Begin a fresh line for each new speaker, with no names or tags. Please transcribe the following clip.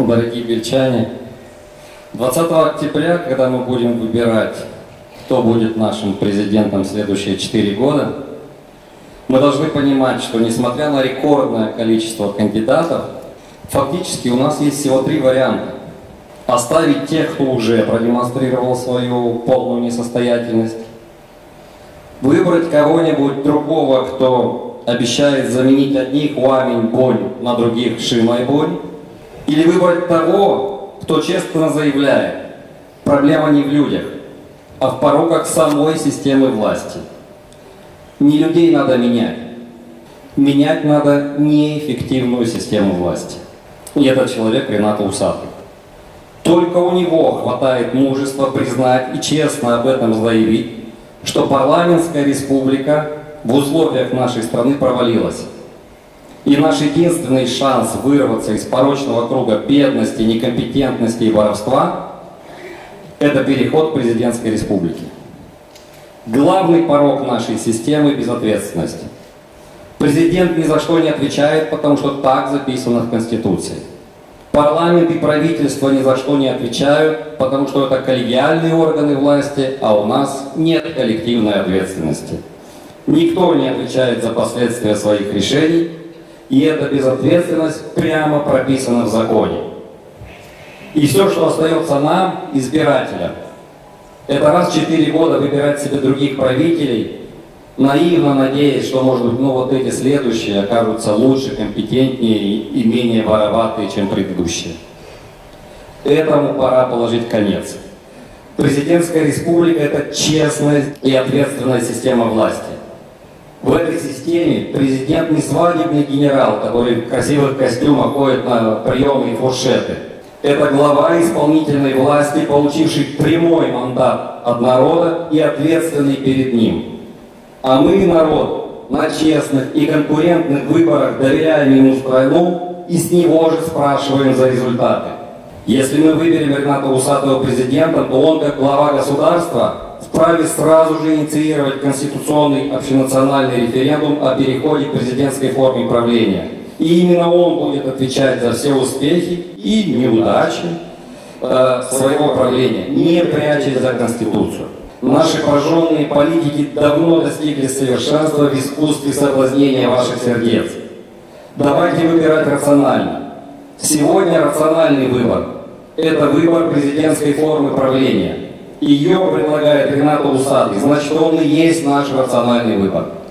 Дорогие бельчане, 20 октября, когда мы будем выбирать, кто будет нашим президентом в следующие 4 года, мы должны понимать, что несмотря на рекордное количество кандидатов, фактически у нас есть всего 3 варианта. Оставить тех, кто уже продемонстрировал свою полную несостоятельность, выбрать кого-нибудь другого, кто обещает заменить одних уамень бонь на других шимай бонь, или выбрать того, кто честно заявляет, проблема не в людях, а в пороках самой системы власти. Не людей надо менять. Менять надо неэффективную систему власти. И этот человек Ренат Усатый. Только у него хватает мужества признать и честно об этом заявить, что парламентская республика в условиях нашей страны провалилась. И наш единственный шанс вырваться из порочного круга бедности, некомпетентности и воровства – это переход к президентской республике. Главный порок нашей системы – безответственность. Президент ни за что не отвечает, потому что так записано в Конституции. Парламент и правительство ни за что не отвечают, потому что это коллегиальные органы власти, а у нас нет коллективной ответственности. Никто не отвечает за последствия своих решений, и эта безответственность прямо прописана в законе. И все, что остается нам, избирателям, это раз в 4 года выбирать себе других правителей, наивно надеясь, что, может быть, вот эти следующие окажутся лучше, компетентнее и менее вороватые, чем предыдущие. Этому пора положить конец. Президентская республика – это честная и ответственная система власти. В этой системе президент не свадебный генерал, который в красивых костюмах ходит на приемы и фуршеты. Это глава исполнительной власти, получивший прямой мандат от народа и ответственный перед ним. А мы, народ, на честных и конкурентных выборах доверяем ему страну и с него же спрашиваем за результаты. Если мы выберем Рената Усатого президентом, то он, как глава государства, вправе сразу же инициировать конституционный общенациональный референдум о переходе к президентской форме правления. И именно он будет отвечать за все успехи и неудачи своего правления, не прячась за Конституцию. Наши прожженные политики давно достигли совершенства в искусстве соблазнения ваших сердец. Давайте выбирать рационально. Сегодня рациональный выбор – это выбор президентской формы правления. Ее предлагает Ренат Усатый, значит, он и есть наш рациональный выбор.